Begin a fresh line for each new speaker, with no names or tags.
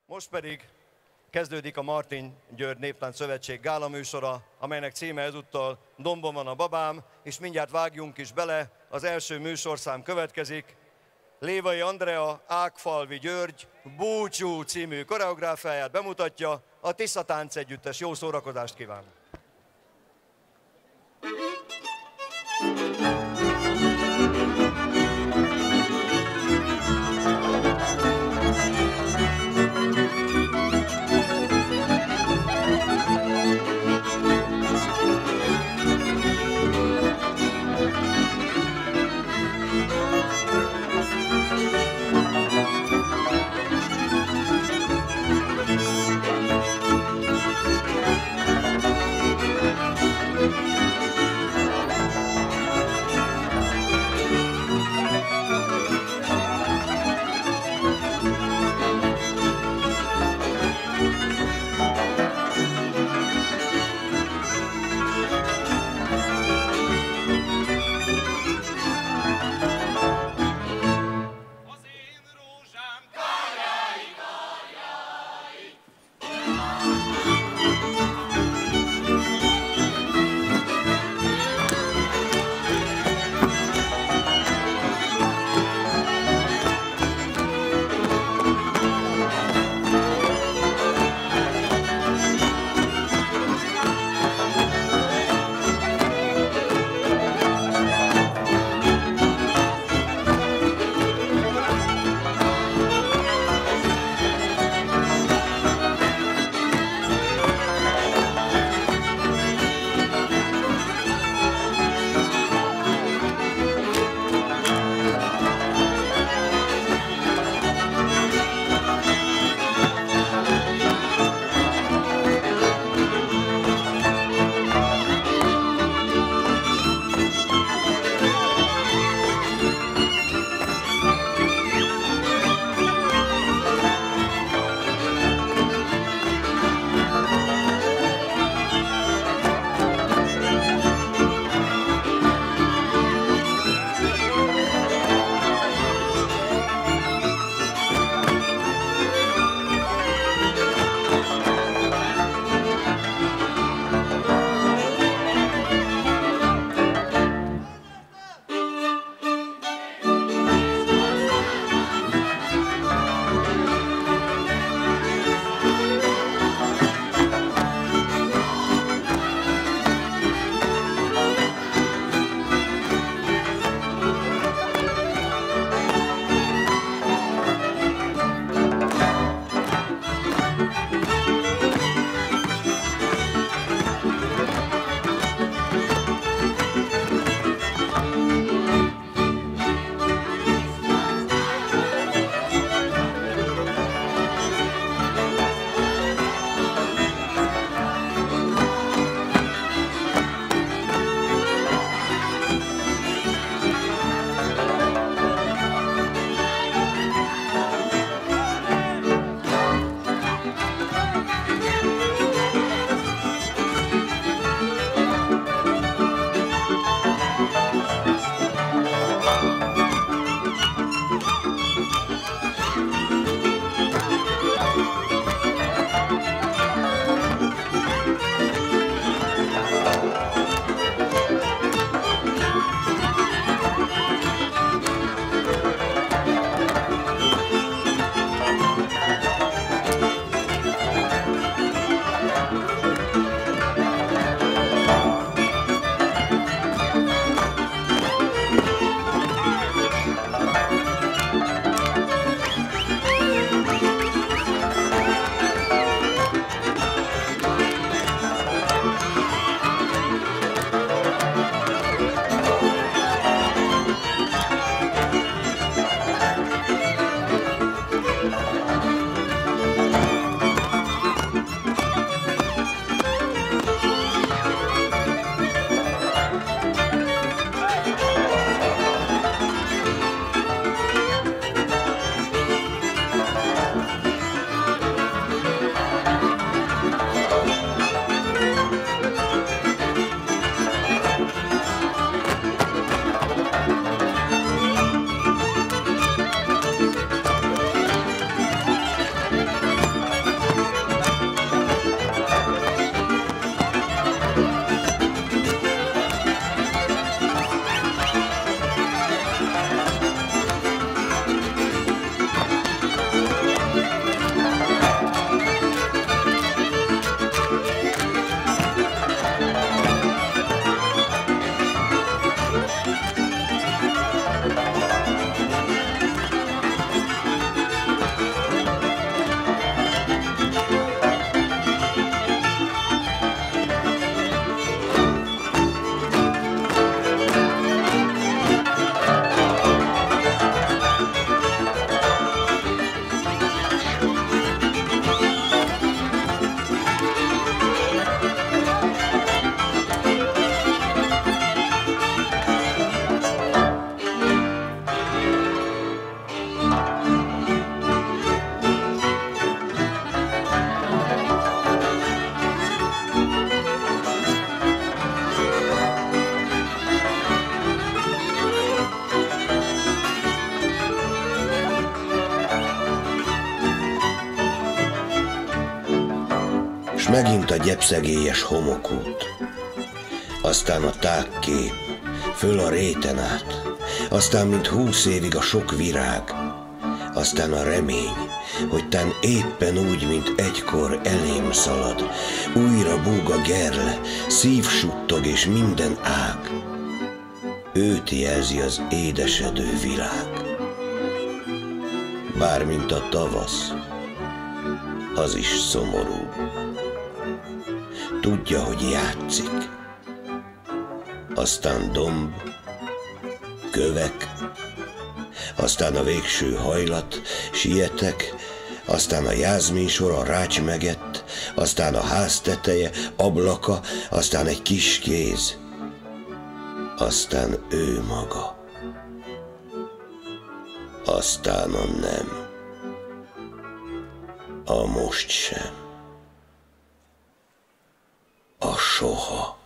Most pedig kezdődik a Martin György Néptánc Szövetség gála műsora, amelynek címe ezúttal Dombon van a babám, és mindjárt vágjunk is bele, az első műsorszám következik. Lévai Andrea, Ágfalvi György, Búcsú című koreográfiáját bemutatja, a Tisza Táncegyüttes. Jó szórakozást kívánok!
megint a gyepszegélyes homokút, aztán a tágkép, föl a réten át, aztán mint 20 évig a sok virág, aztán a remény, hogy tán éppen úgy, mint egykor elém szalad, újra búg a gerle, szív suttog és minden ág, őt jelzi az édesedő világ. Bármint a tavasz, az is szomorú. Tudja, hogy játszik, aztán domb, kövek, aztán a végső hajlat, sietek, aztán a jázminsor, a rács megett, aztán a ház teteje, ablaka, aztán egy kis kéz, aztán ő maga, aztán a nem, a most sem, a soha.